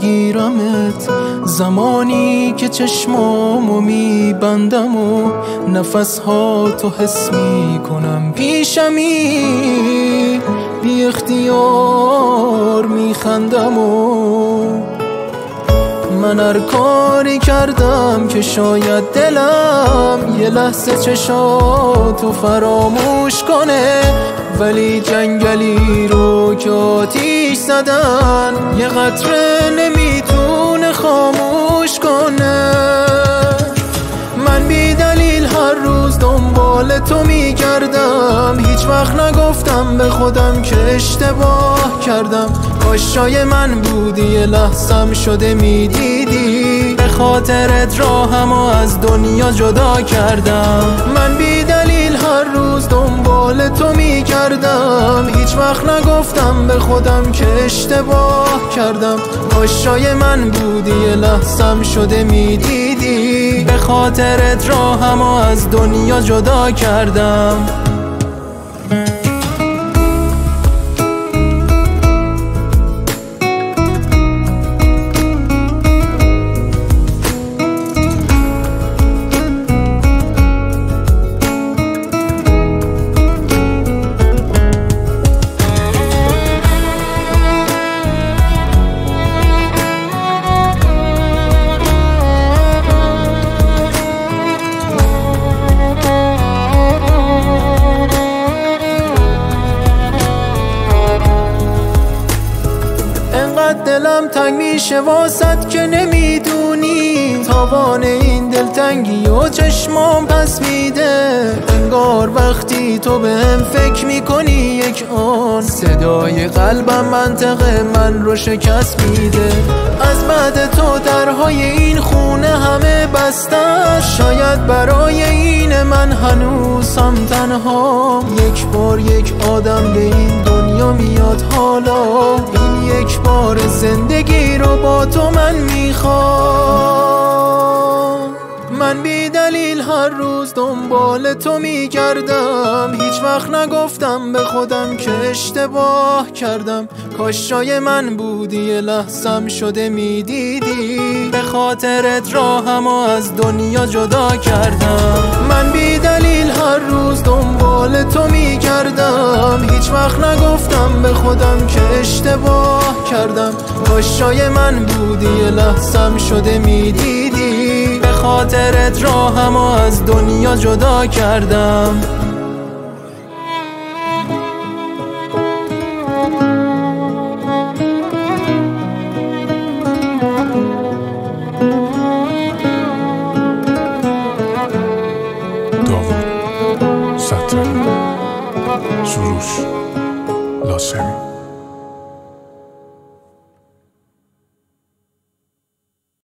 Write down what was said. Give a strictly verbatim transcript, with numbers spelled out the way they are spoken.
میگیرمت، زمانی که چشمامو میبندم و نفسها تو حس میکنم پیشمی، بی اختیار میخندم و من هر کاری کردم که شاید دلم یه لحظه چشاتو فراموش کنه، ولی جنگلی رو که آتیش زدن یه قطره نمیتونه خاموش کنه. من بی دلیل هر روز دنبال تو میگردم، هیچ وقت نگفتم به خودم که اشتباه کردم، کاش جای من بودی یه لحظم شده میدیدی، به خاطرت راهمو از دنیا جدا کردم. من بی دلیل هر روز دنبال تو میگردم، هیچ وقت نگفتم به خودم که اشتباه کردم، کاش جای من بودی یه لحظم شده میدیدی، به خاطرت راهمو از دنیا جدا کردم. دلم تنگ میشه واسط که نمیدونی، تاوان این دلتنگی و چشمام پس میده، انگار وقتی تو بهم فکر میکنی یک آن صدای قلبم منطق من رو شکست میده. از بعد تو درهای این خونه همه بسته، شاید برای این من هنوزم تنها، یک بار یک آدم به این دنیا میاد، حالا این یک بار زندگی رو با تو من میخوام. من بی دلیل هر روز دنبال تو میگردم، هیچ وقت نگفتم به خودم که اشتباه کردم، کاش جای من بودی یه لحظم شده میدیدی، به خاطرت راهمو از دنیا جدا کردم. من بی دلیل هر روز دنبال تو میگردم، هیچ وقت نگفتم به خودم که اشتباه کردم، کاش جای من بودی یه لحظم شده میدیدی، به خاطرت راهمو از دنیا جدا کردم. داوود ستاری سروش